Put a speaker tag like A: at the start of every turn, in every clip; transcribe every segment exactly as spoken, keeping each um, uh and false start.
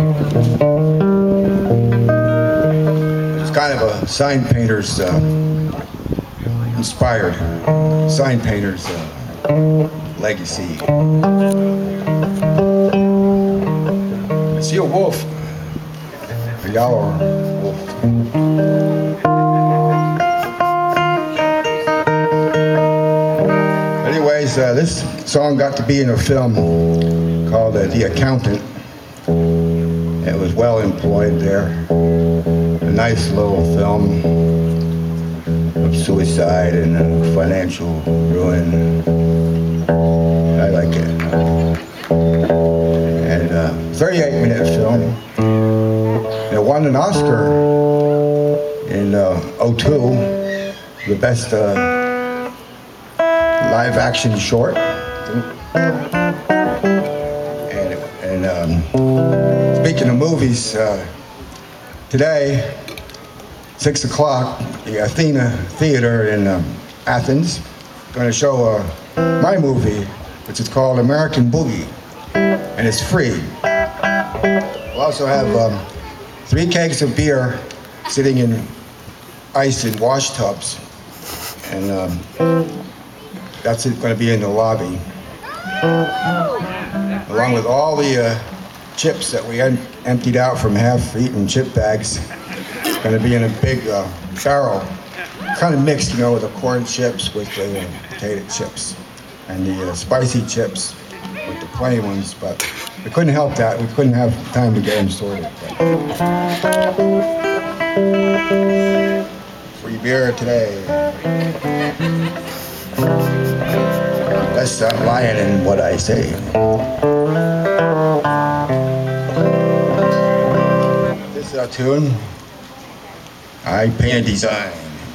A: It's kind of a sign painter's uh, inspired sign painter's uh, legacy. I see a wolf, a yellow wolf. Anyways, uh, this song got to be in a film called uh, The Accountant. It was well employed there. A nice little film of suicide and uh, financial ruin. I like it. And uh, thirty-eight minute film. It won an Oscar in uh, oh two, the best uh, live action short. And, and um, speaking of movies, uh, today, six o'clock, the Athena Theater in um, Athens, going to show uh, my movie, which is called American Boogie, and it's free. We'll also have um, three kegs of beer sitting in ice in wash tubs, and um, that's going to be in the lobby, along with all the uh, chips that we em emptied out from half-eaten chip bags. Going to be in a big uh, barrel, kind of mixed, you know, with the corn chips with the uh, potato chips, and the uh, spicy chips with the plain ones, but we couldn't help that. We couldn't have time to get them sorted. Free beer today. Let's stop lying in what I say. This is our tune. I paint a design.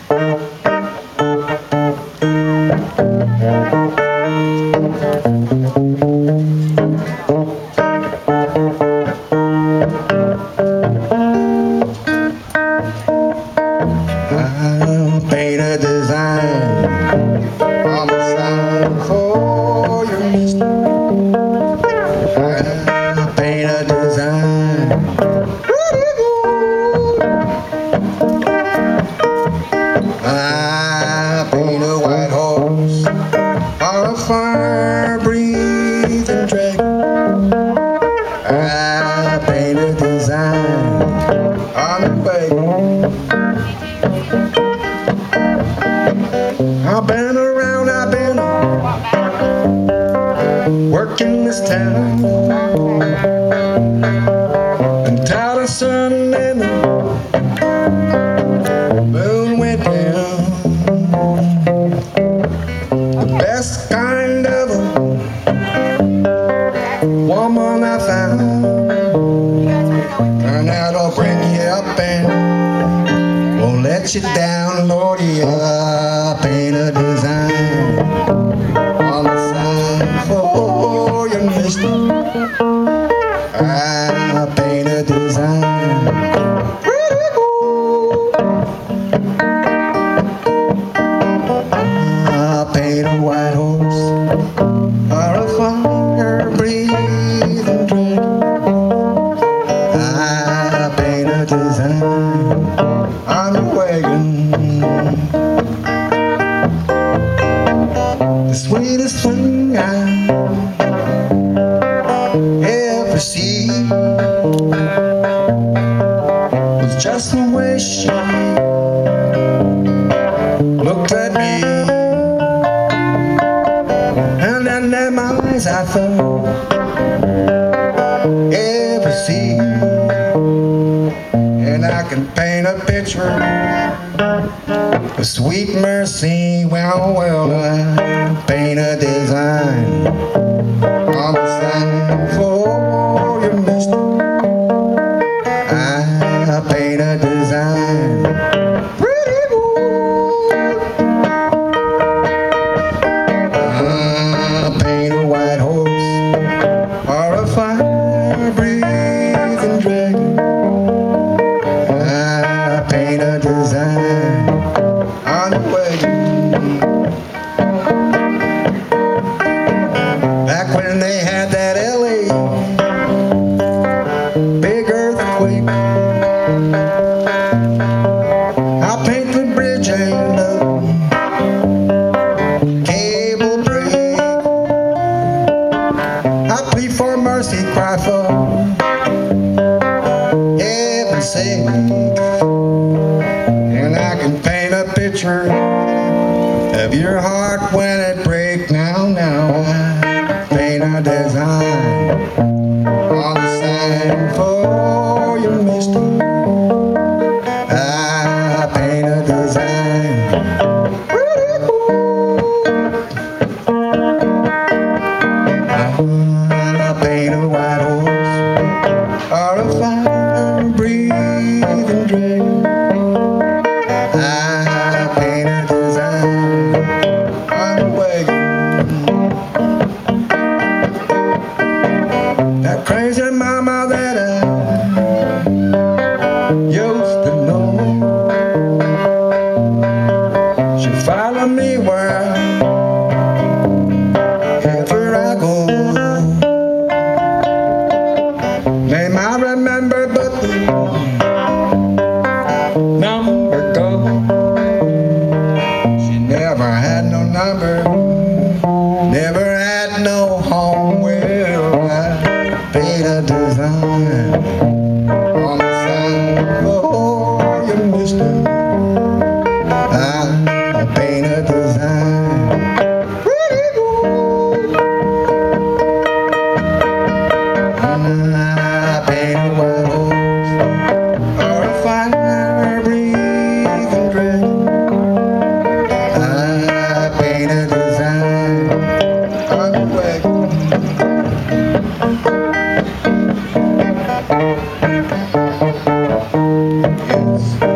A: I'll paint a design on the sign for your mister. I'll paint a design. I'll paint a white horse or a fire-breathing dragon. I'll paint a design on the wagon. I've been around, I've been working this town until the sun and the moon went down. The best kind of a woman I found, and that'll bring you up and won't let you down, Lordy. I paint a design on the sign for your mister. I paint a design. I paint a white horse or a fire-breathing dragon. I paint a design on a wagon. The sweetest thing I ever see was just the way she looked at me, and in them eyes I thought ever see. And I can paint a picture of sweet mercy. Well, well, I paint a design on the sign for your mister. I paint a design. Pretty boy. I paint a white horse or a fire-breathing dragon. I paint a design on the wagon. Back when they had that L A Oh, you mister, I paint a design. I paint a white horse or a fire-breathing dragon. I paint a design on a wagon. That crazy mama that I used to know, she followed me wherever I go. Name I remember, but the number go. She never had no number, never had no home. Well, I paint a design on the side. Oh, you mister, I paint a design. Pretty good. I paint a white horse or a fire-breathing dragon. I paint a design on the wagon. Yes.